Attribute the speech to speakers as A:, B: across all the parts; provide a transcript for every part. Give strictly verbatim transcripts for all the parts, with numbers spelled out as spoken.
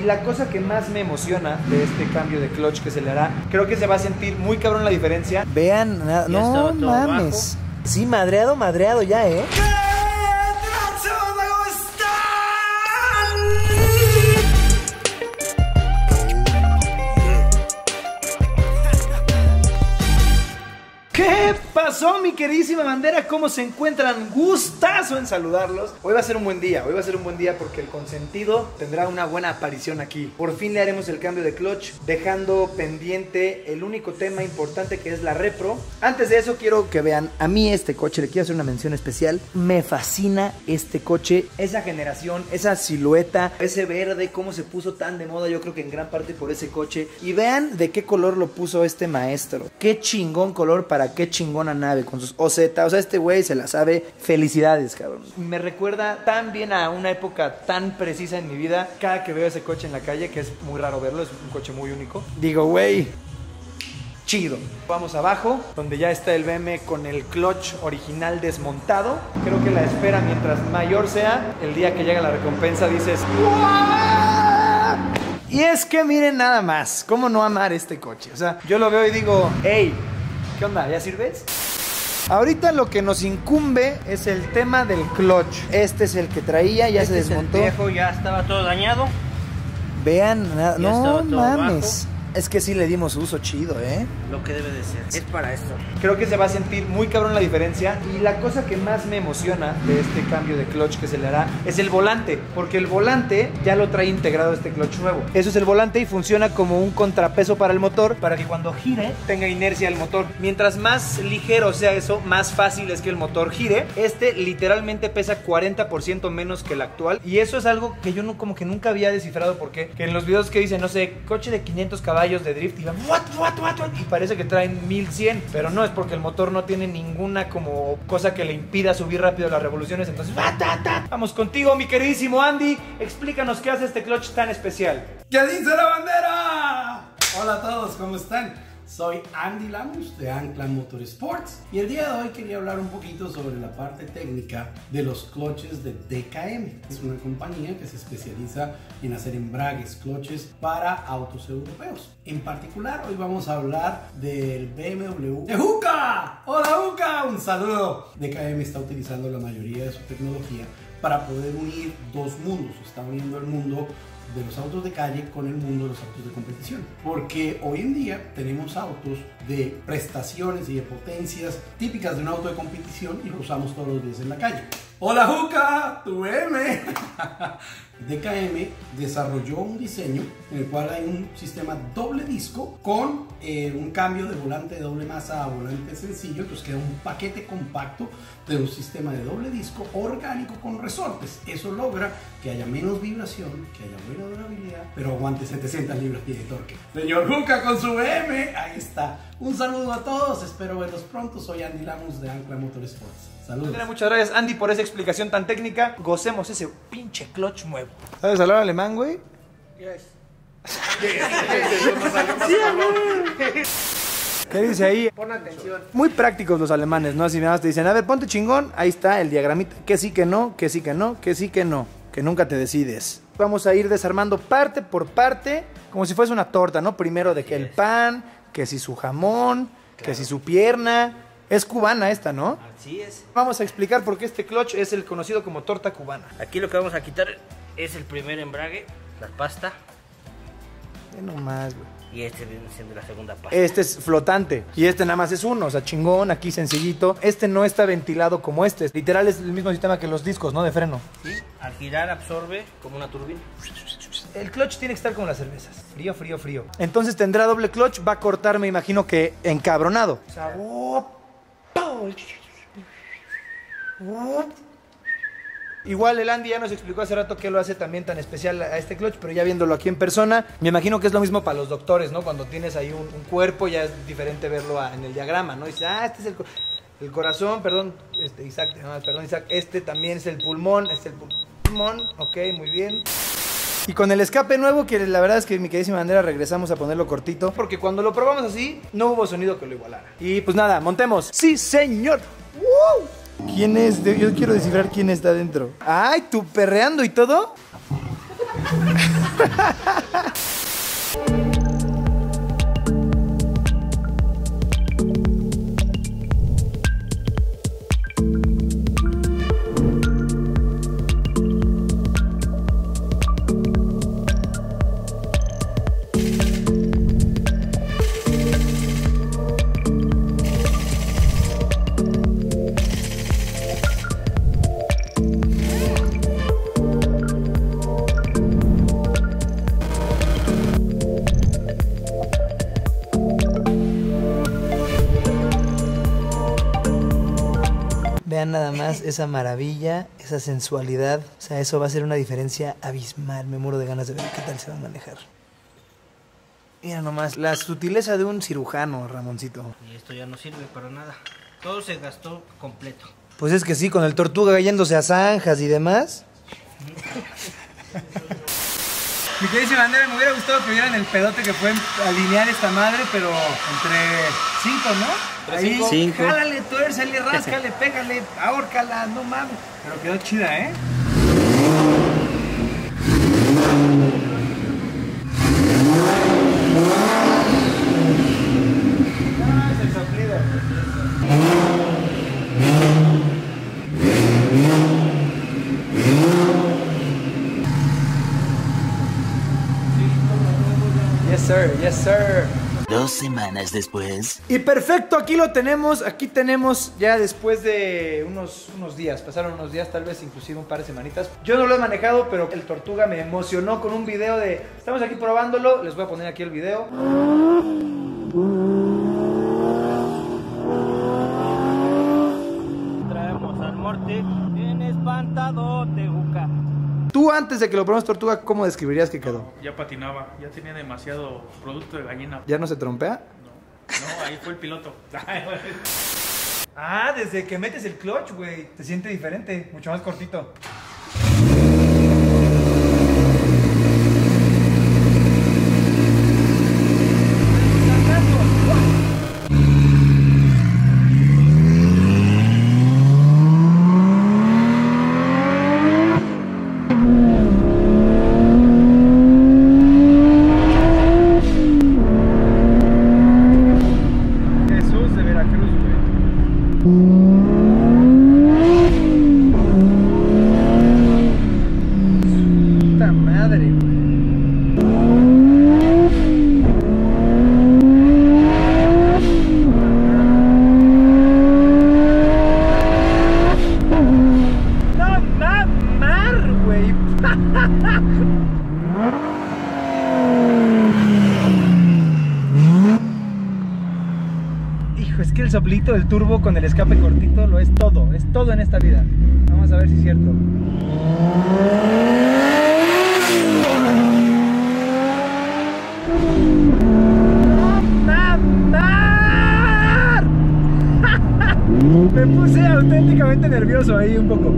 A: la cosa que más me emociona de este cambio de clutch que se le hará, creo que se va a sentir muy cabrón la diferencia. Vean, no mames. Bajo. Sí, madreado, madreado ya, ¿eh? ¿Qué pasó, mi queridísima bandera? ¿Cómo se encuentran? Gustazo en saludarlos. Hoy va a ser un buen día, hoy va a ser un buen día porque el consentido tendrá una buena aparición aquí. Por fin le haremos el cambio de clutch, dejando pendiente el único tema importante que es la repro. Antes de eso quiero que vean a mí este coche, le quiero hacer una mención especial. Me fascina este coche, esa generación, esa silueta, ese verde, cómo se puso tan de moda, yo creo que en gran parte por ese coche. Y vean de qué color lo puso este maestro. Qué chingón color para qué chingona nave con sus O Z. O sea, este güey se la sabe. Felicidades, cabrón. Me recuerda tan bien a una época tan precisa en mi vida. Cada que veo ese coche en la calle, que es muy raro verlo, es un coche muy único, digo, güey, chido. Vamos abajo, donde ya está el B M con el clutch original desmontado. Creo que la espera, mientras mayor sea, el día que llega la recompensa dices ¡Uah! Y es que miren nada más, cómo no amar este coche. O sea, yo lo veo y digo, hey, ¿qué onda? ¿Ya sirves? Ahorita lo que nos incumbe es el tema del clutch. Este es el que traía, ya este se desmontó.
B: Es el viejo, ya estaba todo dañado.
A: Vean, ya no mames. Bajo. Es que sí le dimos uso chido, ¿eh?
B: Lo que debe de ser. Es para esto.
A: Creo que se va a sentir muy cabrón la diferencia. Y la cosa que más me emociona de este cambio de clutch que se le hará es el volante. Porque el volante ya lo trae integrado este clutch nuevo. Eso es el volante y funciona como un contrapeso para el motor, para que cuando gire tenga inercia el motor. Mientras más ligero sea eso, más fácil es que el motor gire. Este literalmente pesa cuarenta por ciento menos que el actual. Y eso es algo que yo no, como que nunca había descifrado. Porque que en los videos que dicen, no sé, coche de quinientos caballos de drift y van what, what, what, what, y parece que traen mil cien, pero no, es porque el motor no tiene ninguna como cosa que le impida subir rápido las revoluciones. Entonces ta, ta, ta. Vamos contigo, mi queridísimo Andy, explícanos qué hace este clutch tan especial.
C: ¿Qué dice la bandera? Hola a todos, ¿cómo están? Soy Andy Lamus de Ancla Motorsports y el día de hoy quería hablar un poquito sobre la parte técnica de los clutches de D K M. Es una compañía que se especializa en hacer embragues, clutches para autos europeos. En particular, hoy vamos a hablar del B M W de Juca. ¡Hola Juca! Un saludo. D K M está utilizando la mayoría de su tecnología para poder unir dos mundos. Está uniendo el mundo de los autos de calle con el mundo de los autos de competición, porque hoy en día tenemos autos de prestaciones y de potencias típicas de un auto de competición y lo usamos todos los días en la calle. ¡Hola Juca! ¡Tu M! D K M desarrolló un diseño en el cual hay un sistema doble disco con eh, un cambio de volante de doble masa a volante sencillo. Entonces queda un paquete compacto de un sistema de doble disco orgánico con resortes. Eso logra que haya menos vibración, que haya buena durabilidad, pero aguante setecientas libras-pie de torque. Señor Juca con su B M, ahí está. Un saludo a todos, espero verlos pronto. Soy Andy Lamus de Ancla Motorsports. Saludos.
A: Muchas gracias, Andy, por esa explicación tan técnica. Gocemos ese pinche clutch nuevo. ¿Sabes hablar alemán, güey?
B: Yes.
A: ¿Qué dice ahí?
B: Pon atención.
A: Muy prácticos los alemanes, ¿no? Así nada más te dicen, a ver, ponte chingón. Ahí está el diagramita. Que sí, que no, que sí, que no, que sí, que no. Que nunca te decides. Vamos a ir desarmando parte por parte, como si fuese una torta, ¿no? Primero de que el pan, que si su jamón, claro, que si su pierna. Es cubana esta, ¿no?
B: Así es.
A: Vamos a explicar por qué este clutch es el conocido como torta cubana.
B: Aquí lo que vamos a quitar es el primer embrague, la pasta.
A: Ve nomás, güey.
B: Y este viene siendo la segunda pasta.
A: Este es flotante y este nada más es uno, o sea, chingón, aquí sencillito. Este no está ventilado como este. Literal es el mismo sistema que los discos, ¿no? De freno.
B: Sí, al girar absorbe como una turbina.
A: El clutch tiene que estar como las cervezas. Frío, frío, frío. Entonces tendrá doble clutch, va a cortar, me imagino que encabronado. O sea, oh, oh. Igual el Andy ya nos explicó hace rato qué lo hace también tan especial a este clutch, pero ya viéndolo aquí en persona, me imagino que es lo mismo para los doctores, ¿no? Cuando tienes ahí un, un cuerpo ya es diferente verlo a, en el diagrama, ¿no? Dices, ah, este es el, el corazón, perdón, este, Isaac, no, perdón, Isaac, este también es el pulmón, este es el pulmón, ok, muy bien. Y con el escape nuevo, que la verdad es que mi queridísima bandera regresamos a ponerlo cortito, porque cuando lo probamos así, no hubo sonido que lo igualara. Y pues nada, montemos. ¡Sí, señor! ¡Wow! ¿Quién es? Yo quiero descifrar quién está dentro. ¡Ay, tú perreando y todo! Vean nada más esa maravilla, esa sensualidad. O sea, eso va a ser una diferencia abismal. Me muero de ganas de ver qué tal se va a manejar. Mira nomás, la sutileza de un cirujano, Ramoncito.
B: Y esto ya no sirve para nada. Todo se gastó completo.
A: Pues es que sí, con el Tortuga yéndose a zanjas y demás. Mi queridísima bandera, me hubiera gustado que vieran el pedote que fue alinear esta madre, pero entre cinco, ¿no? Ahí,
D: cinco.
A: Jálale, tuércele, ráscale, pégale, ahórcala, no mames. Pero quedó chida, ¿eh? Ah, es el soplido. Yes, sir, yes, sir.
D: Dos semanas después.
A: Y perfecto, aquí lo tenemos, aquí tenemos ya después de unos, unos días, pasaron unos días, tal vez inclusive un par de semanitas. Yo no lo he manejado, pero el Tortuga me emocionó con un video de... Estamos aquí probándolo, les voy a poner aquí el video.
B: Traemos al norte, bien espantado, Teguca.
A: Tú antes de que lo probemos, Tortuga, ¿cómo describirías que quedó?
E: Ya patinaba, ya tenía demasiado producto de gallina.
A: ¿Ya no se trompea?
E: No, no, ahí fue el piloto.
A: Ah, desde que metes el clutch, güey, te siente diferente, mucho más cortito. Jesús de Veracruz, güey. Puta madre, no mamar, güey. Hijo, es que el soplito del turbo con el escape cortito lo es todo, es todo en esta vida. Vamos a ver si es cierto. ¡Mamar! Me puse auténticamente nervioso ahí un poco.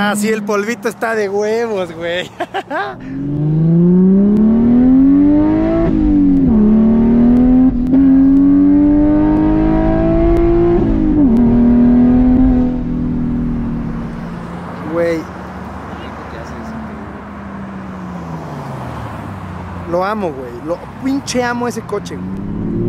A: Ah, sí, el polvito está de huevos, güey. Güey. Lo amo, güey. Lo pinche amo ese coche, güey.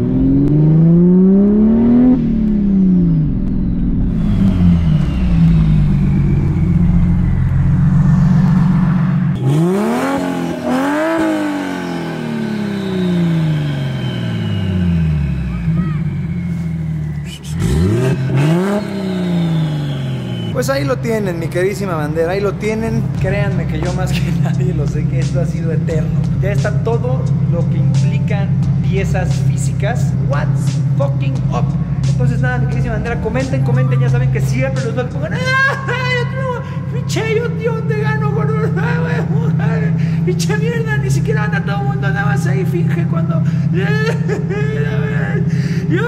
A: Pues ahí lo tienen, mi queridísima bandera, ahí lo tienen. Créanme que yo más que nadie lo sé, que esto ha sido eterno. Ya está todo lo que implican piezas físicas. What's fucking up? Entonces nada, mi queridísima bandera, comenten, comenten, ya saben que siempre los dos pongan. ¡Ah! Pinche, yo tío, te gano con un... Pinche mierda, ni siquiera anda todo el mundo, nada más ahí finge cuando... Yo...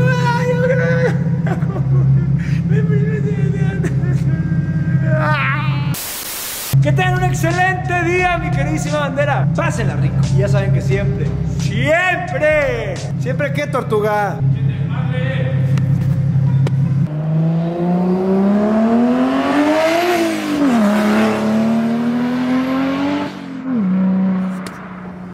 A: Que tengan un excelente día, mi queridísima bandera. Pásenla rico. Y ya saben que siempre, siempre, siempre que tortuga.